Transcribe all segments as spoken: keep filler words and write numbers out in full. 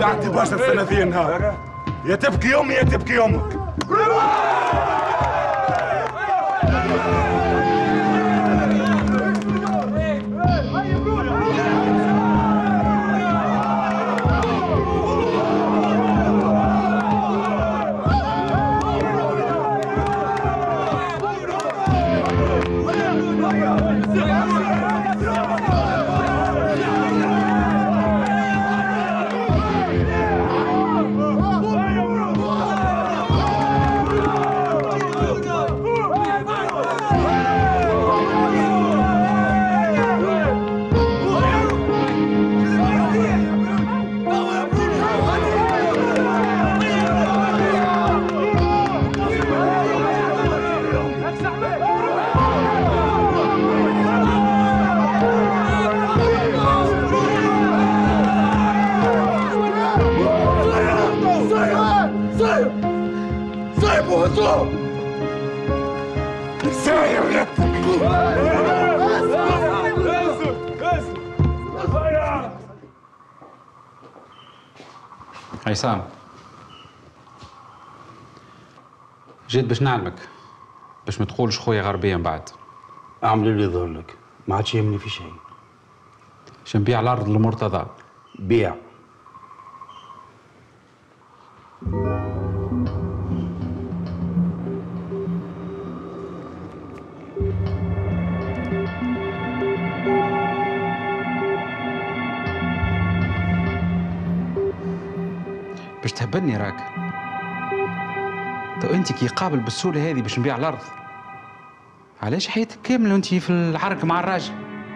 قعدتي برشا السنة ذي النهار، يا تبكي أمي يا تبكي أمك. هيثم، جيت باش نعلمك باش ما تقولش خويا غربيا بعد. اعمل اللي يظهر لك، ما عادش يهمني في شيء. باش نبيع الارض لمرتضى. بيع. باش تهبلني راك؟ تو انت كي قابل بالسهوله هذه باش نبيع الارض، علاش حياتك كامله وانت في العرك مع الراجل؟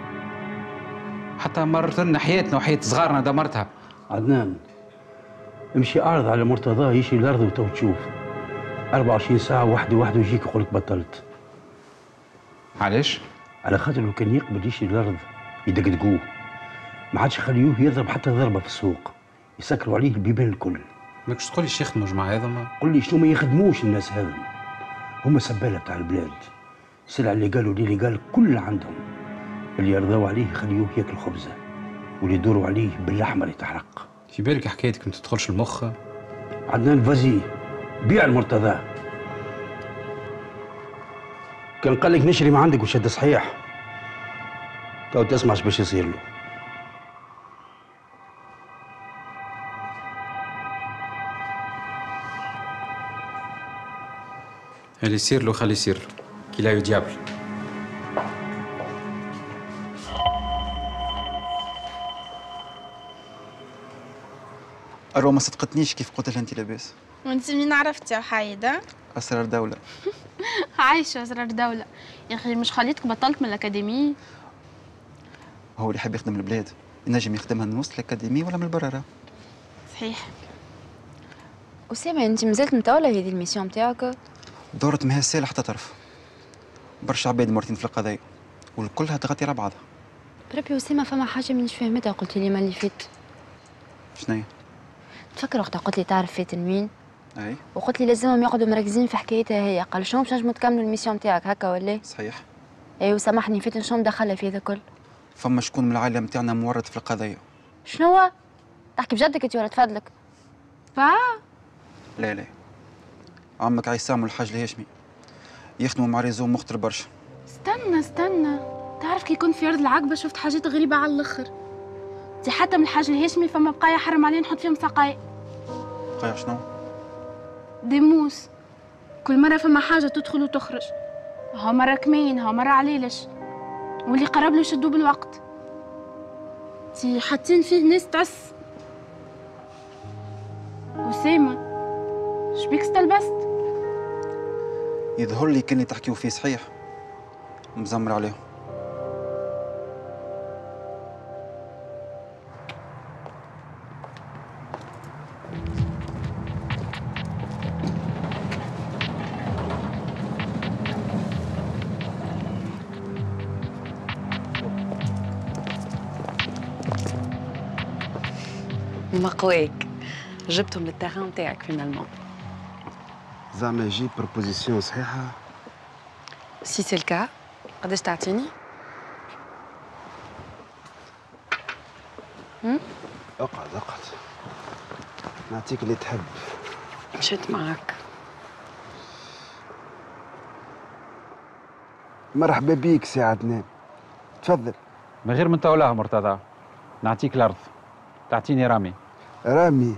حتى مرت لنا حياتنا وحياه صغارنا دمرتها. عدنان، امشي اعرض على مرتضى يشري الارض وتو تشوف. أربعة وعشرين ساعه وحده وحده يجيك يقول لك بطلت. علاش؟ على خاطر لو كان يقبل يشري الارض يدقدقوه، ما عادش يخليوه يضرب حتى ضربه في السوق، يسكروا عليه البيبان الكل. ماكش تقول لي شيخ يخدموا الجماعه هذوما؟ قل لي شنو ما يخدموش الناس هذم، هما سباله بتاع البلاد. السلع اللي قالوا اللي قال كل عندهم، اللي يرضوا عليه يخليوه ياكل خبزه، واللي يدوروا عليه بالاحمر يتحرق. في بالك حكايتك ما تدخلش المخ؟ عدنان فازي، بيع المرتضى. كان قال لك نشري ما عندك وشد صحيح، تو تسمعش باش يصير له. اللي يصير له خليه يصير له، كي لا يديابل. أروى ما صدقتنيش كيف قلت لها أنت لاباس. وأنت منين عرفتي يا حايدة؟ أسرار دولة. عايشة أسرار دولة. يا أخي مش خليتك بطلت من الأكاديمية؟ هو اللي يحب يخدم البلاد ينجم يخدمها من وسط الأكاديمية ولا من البرارة. صحيح. أسامة، أنت مازلت متولة هذه الميسيون نتاعك؟ دورت مها السالة حتى طرف. برشا عباد مرتين في القضايا والكلها تغطي على بعضها. بربي أسامة، فما حاجة مانيش فاهمتها قلت لي ما اللي فات. شنو هي؟ تفكر وقتها قلت لي تعرف فاتن مين؟ أي. وقلت لي لازمهم يقعدوا مركزين في حكايتها هي، قال شنو باش نجموا تكملوا الميسيون نتاعك هكا ولا؟ صحيح. أي وسامحني فاتن شنو مدخلها في هذا الكل؟ فما شكون من العائلة نتاعنا مورط في القضايا. شنو؟ تحكي بجدك انت ولا تفادلك؟ با؟ لا لا، عمك عصام والحاج الهاشمي يخدموا مع ريزو مخطر برشا. استنى استنى، تعرف كي كنت في أرض العقبة شفت حاجات غريبة على الآخر. دي حتى من الحاج الهاشمي فما بقايا حرم علينا نحط فيهم سقايا. بقايا شنو؟ ديموس، كل مرة فما حاجة تدخل وتخرج، ها مرة كمين ها مرة عليلش، واللي قرب له يشدوه بالوقت. تي حاطين فيه ناس تعس. أسامة، شبيك استلبست؟ يظهر لي كان اللي تحكيو فيه صحيح، مزمر عليهم. مقواك جبتهم للتيران نتاعك فينالمون. زعما يجي بروبوزيسيون صحيحه؟ سي سي الكا قداش تعطيني؟ اقعد اقعد. نعطيك اللي تحب. مشيت معك. مرحبا بيك سي عدنان، تفضل. من غير من تولاه مرتضى، نعطيك الارض تعطيني رامي. رامي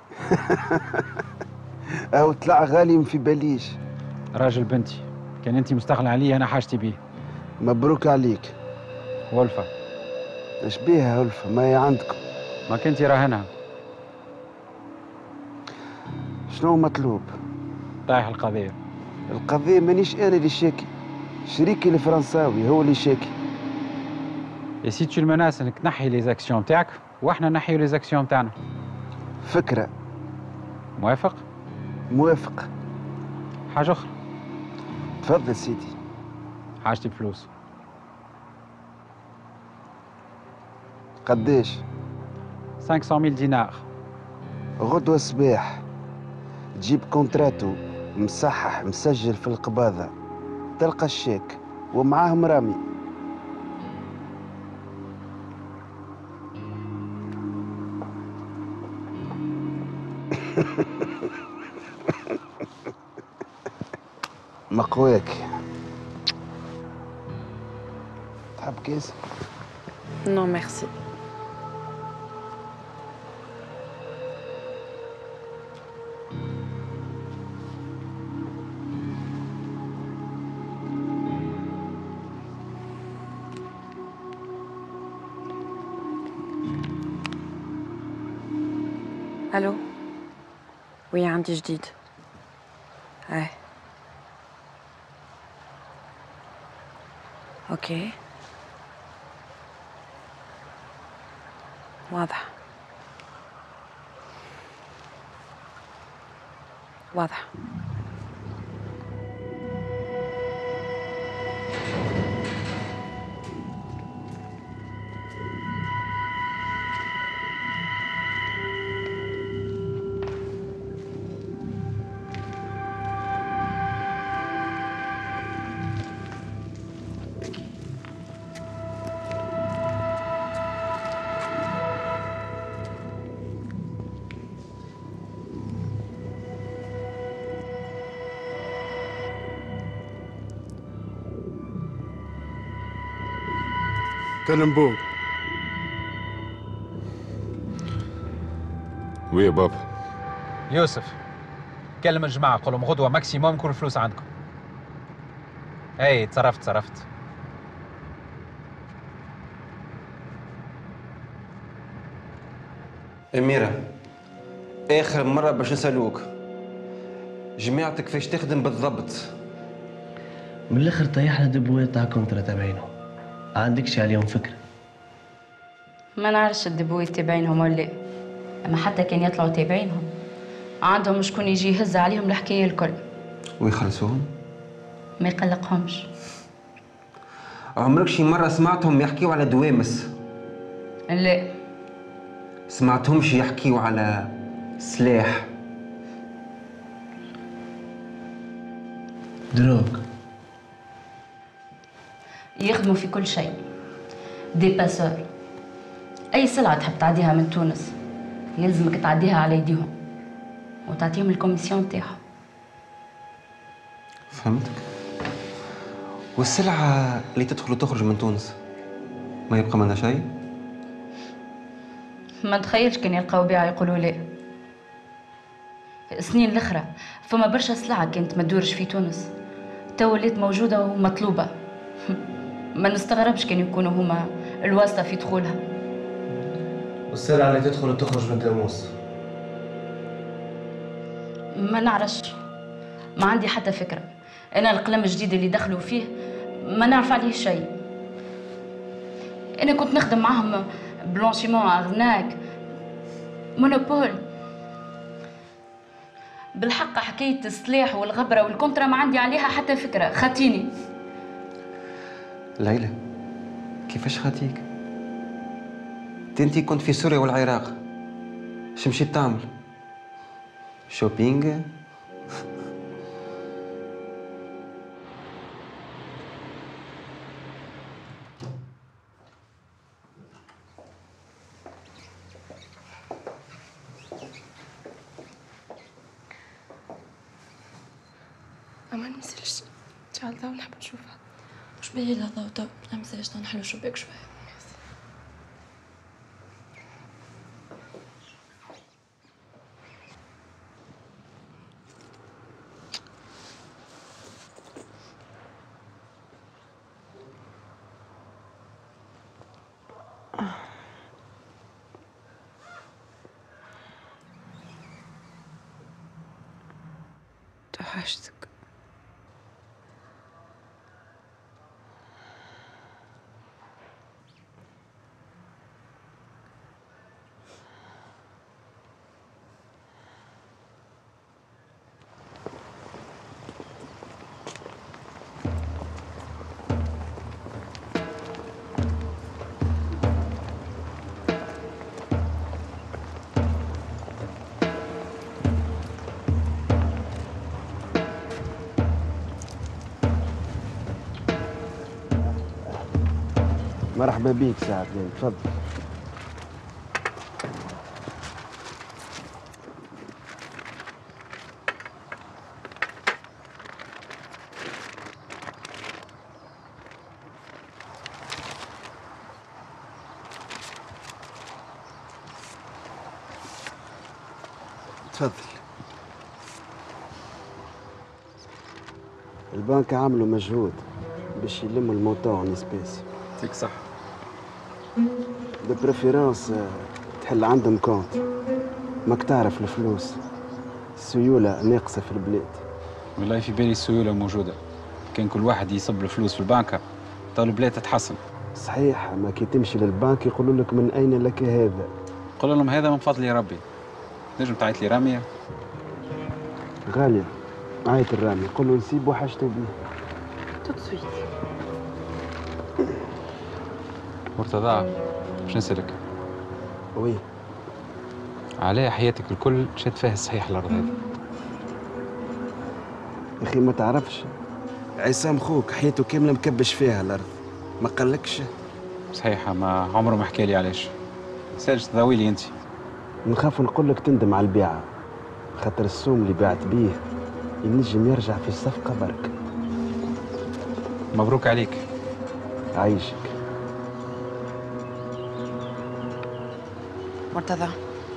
او طلع غالي في باليش. راجل بنتي، كان انت مستغنى عليه انا حاجتي بيه. مبروك عليك. ولفه اش بيها ولفه؟ ما هي عندكم. ما كنتي راهنها. شنو مطلوب؟ طايح القضيه. القضيه مانيش انا اللي شاكي، شريكي الفرنساوي هو اللي شاكي. يا سيتي المناس انك تنحي لي زاكسيون تاعك واحنا نحيو لي زاكسيون تاعنا. فكره. موافق؟ موافق. حاجه اخرى. تفضل سيدي. حاجتي بفلوس. قديش؟ خمسمائة ألف دينار. غدوة الصباح تجيب كونتراتو مصحح مسجل في القباضة، تلقى الشيك ومعاه مرامي. مقواك. تحب كيس؟ نو ميرسي. الو. وي عندي جديد. ايه. اوكي. واضح. واضح. تنبوك. وي يا بابا. يوسف كلم الجماعه قول لهم غدوه ماكسيموم يكون الفلوس عندكم. اي تصرفت تصرفت. أميرة، آخر مرة باش نسألوك، جماعتك كيفاش تخدم بالضبط؟ من الاخر طيحنا دبوات تاع كونترا تبعينهم، عندكش عليهم فكرة؟ ما نعرفش الدبوات تابعينهم ولا، اما حتى كان يطلعوا تابعينهم عندهم شكون يجي يهز عليهم الحكاية الكل. ويخلصوهم؟ ما يقلقهمش. عمرك شي مرة سمعتهم يحكيوا على دوامس؟ لا. سمعتهمش يحكيوا على سلاح؟ دروغ. يخدموا في كل شيء. دي باسور. أي سلعة تحب تعديها من تونس يلزمك تعديها على يديهم وتعطيهم الكوميسيون تاعهم. فهمتك. والسلعة اللي تدخل وتخرج من تونس ما يبقى منها شيء؟ ما نتخيلش كان يلقاو بيعة يقولوا لا. السنين الأخرى فما برشا سلعة كانت ما تدورش في تونس تو ولات موجودة ومطلوبة. ما نستغربش كان يكونوا هما الواسطة في دخولها. والسلعة اللي تدخل وتخرج من داموس؟ ما نعرفش، ما عندي حتى فكرة. أنا القلم الجديد اللي دخلوا فيه ما نعرف عليه شيء. أنا كنت نخدم معهم بلانشيمون، أغناك، مونوبول. بالحق حكاية السلاح والغبرة والكونترا ما عندي عليها حتى فكرة، خاتيني. ليلى، كيفاش خاتيك؟ انتي كنت في سوريا والعراق، اش مشيت تعمل؟ شوبينج؟ أما ما يصيرش إن شاء الله ونحب نشوفها. مش باهي لا ضو تو ما مساج نحلو شباك شوية. توحشتك. مرحبا بيك ساعتين، تفضل. تفضل. البنك عملوا مجهود باش يلموا المونطون اسبيس. يعطيك صح. دو بريفيرونس تحل عندهم كونت. ماك تعرف الفلوس السيولة ناقصة في البلاد. والله في بالي السيولة موجودة، كان كل واحد يصب الفلوس في البنكة تو البلاد تتحسن. صحيح، ما كي تمشي للبنك يقولوا لك من أين لك هذا؟ قول لهم هذا من فضل ربي. نجم تعيط لي رامية؟ غالية عيط الرامي، قول له نسيب وحشته بيه. توت سويت. مرتضى باش نسألك. وي. علاه حياتك الكل شاد فيها الصحيح الأرض هذه؟ يا أخي ما تعرفش، عصام خوك حياته كاملة مكبش فيها الأرض، ما قالكش؟ صحيح، ما عمره ما حكى لي علاش. سالش تضاويلي أنت. نخاف نقول لك تندم على البيعة، خاطر السوم اللي بعت بيه ينجم يرجع في الصفقة برك. مبروك عليك. عايشك. مرتضى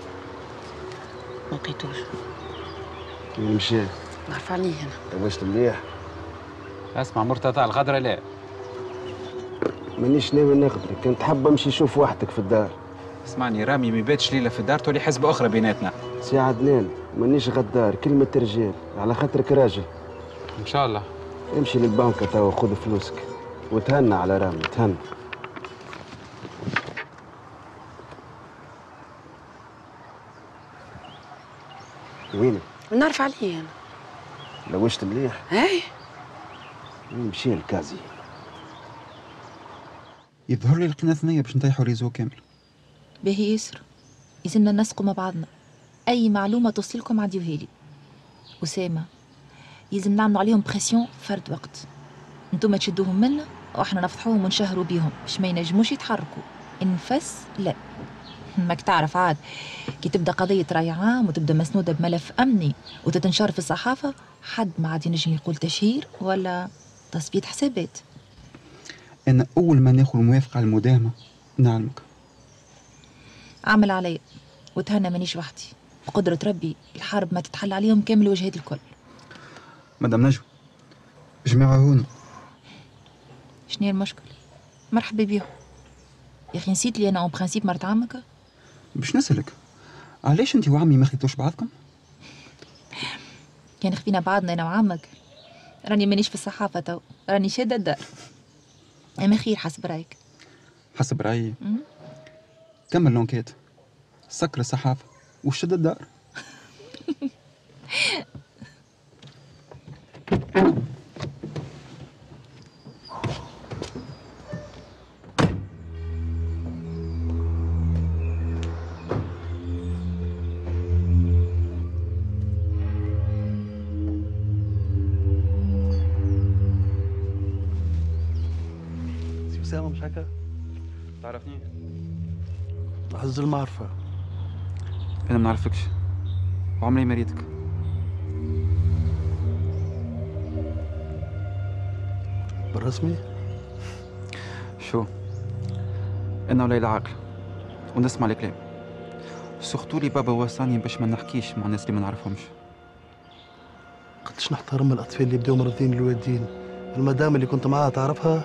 ما لقيتوش. وين مشى؟ نعرف عليه أنا. واش مليح؟ اسمع مرتضى، الغدرة لا. مانيش ناوي نغدرك، كنت حاب نمشي نشوف وحدك في الدار. اسمعني رامي، ما يباتش ليلة في الدار تولي حسبة أخرى بيناتنا. سي عدنان مانيش غدار، كلمة رجال على خاطرك راجل. إن شاء الله. امشي للبنكة توا خذ فلوسك وتهنى على رامي، تهنى. وينك؟ نعرف عليه أنا. لوجت مليح؟ هاي وين مشي الكازي؟ يظهر لي لقينا ثنية باش نطيحوا ريزو كامل. باهي ياسر، يلزمنا ننسقوا مع بعضنا. أي معلومة توصلكم عديوها لي. أسامة، يلزم نعملوا عليهم بريسيون فرد وقت. انتم تشدوهم منا واحنا نفضحوهم ونشهروا بيهم باش ما ينجموش يتحركوا. النفس لا. ماك تعرف عاد كي تبدا قضية رأي عام وتبدا مسنودة بملف أمني وتتنشر في الصحافة، حد ما عاد ينجم يقول تشهير ولا تصفية حسابات. أنا أول ما ناخذ الموافقة على المداهمة نعلمك. عمل عليا وتهنى مانيش وحدي، بقدرة ربي الحرب ما تتحل عليهم كامل الوجهات الكل. مدام نجوى، جماعة هون. شنو المشكل؟ مرحبا بيهم. يا أخي نسيت لي أنا أون برانسيب مرت عمك؟ باش نسألك، علاش أنت وعمي ما خذيتوش بعضكم؟ كان خفينا بعضنا أنا وعمك راني مانيش في الصحافة تو، راني شادة الدار. أما خير حسب رأيك. حسب رأيي كمل لونكيت، سكر الصحافة وشد الدار. أسامة مش هكا؟ تعرفني؟ عز المعرفة. أنا ما نعرفكش وعمري ما ريتك. بالرسمي؟ شو انا وليلى عاقل ونسمع الكلام، سورتو لي بابا وصاني باش ما نحكيش مع الناس اللي ما نعرفهمش. قداش نحترم الاطفال اللي بداو مرضين الوالدين. المدام اللي كنت معاها تعرفها؟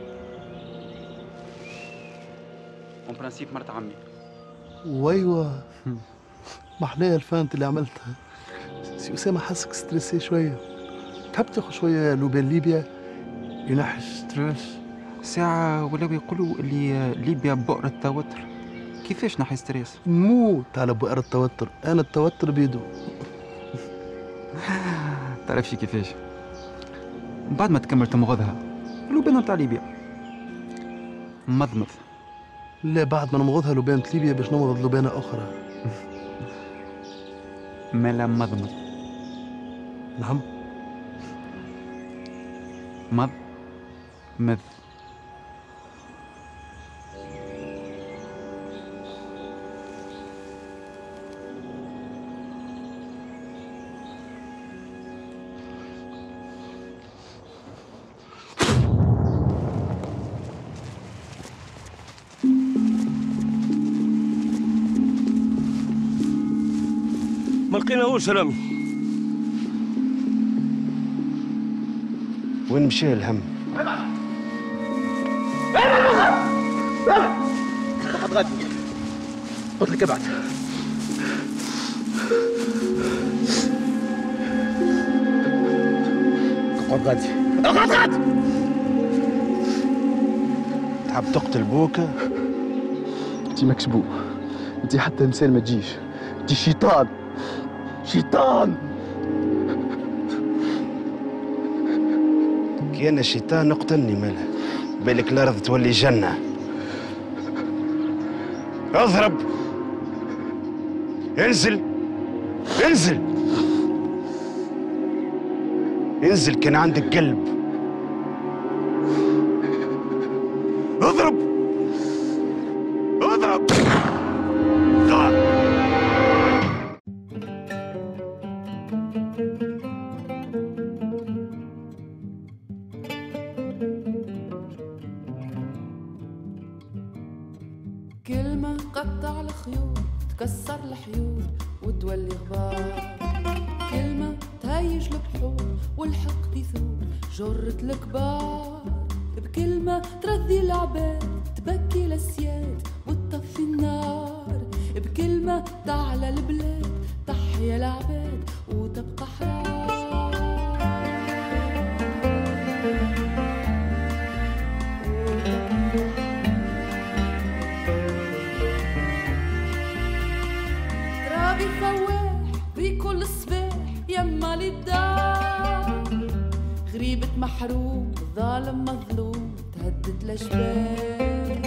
اون برانسيب مرت عمي. ويوا محلاها الفانت اللي عملتها. سي اسامه حاسك ستريسي شويه، تحب تاخذ شويه لوبان ليبيا ينحي ستريس؟ ساعة ولاو يقولوا اللي ليبيا بؤر التوتر، كيفاش نحي ستريس؟ موت على بؤر التوتر، انا التوتر بيدو. تعرفش كيفاش؟ بعد ما تكمل تمغضها اللبانة نتاع ليبيا مضمض. لا بعد ما نمغضها لبانة ليبيا باش نمغض لبانة أخرى. مالا مضمض. نعم. مض مذ. ما لقيناهوش رامي. وين مشى الهم؟ فقط غادي قلت لك ابعد. اقعد غادي اقعد غادي. تحب تقتل بوك؟ انت مكسبوب، انت حتى مثال ما تجيش، انت شيطان شيطان. كي انا شيطان اقتلني مالها، بالك الارض تولي جنه. اضرب، انزل انزل انزل كان عندك قلب. اضرب اضرب. كلمة تقطع الخيوط تكسر الحيوط وتولي غبار. كلمة تهيج البحور والحقد يثور جرة الكبار. بكلمة ترضي العباد تبكي الأسياد وتطفي النار. بكلمة تعلى البلاد تحيا العباد وتبقى حرار. ترابي فواح بكل صباح يما للدار. غريبة محروم ظالم مظلوم تهدد الأشبال.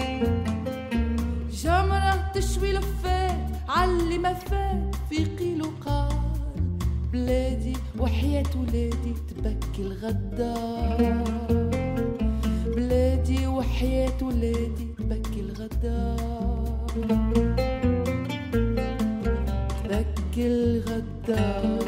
جمرة تشوي لفات علي ما فات في قيل وقال. بلادي وحياة ولادي تبكي الغدار. بلادي وحياة ولادي تبكي الغدار. تبكي الغدار.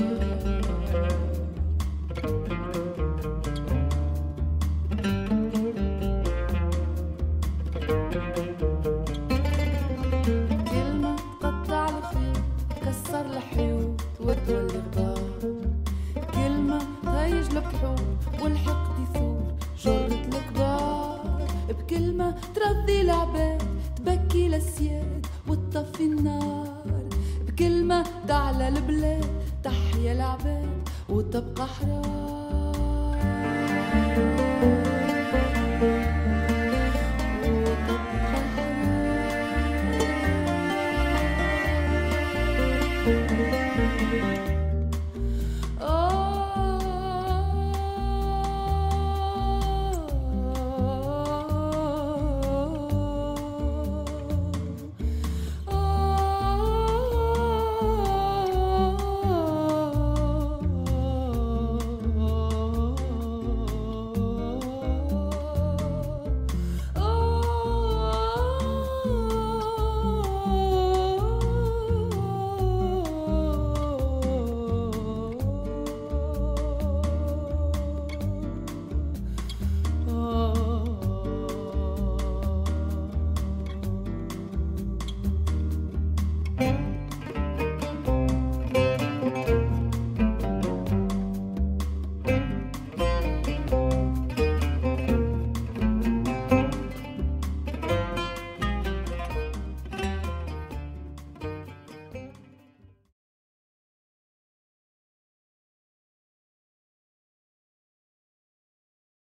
كلمة تقطع الخيوط تكسر الحيوط وتولي غبار. كلمة تهيج البحور والحقد يثور جرة الكبار. بكلمة ترضي العباد تبكي الأسياد وتطفي النار. بكلمة تعلى البلاد تحيا العباد وتبقى حرار.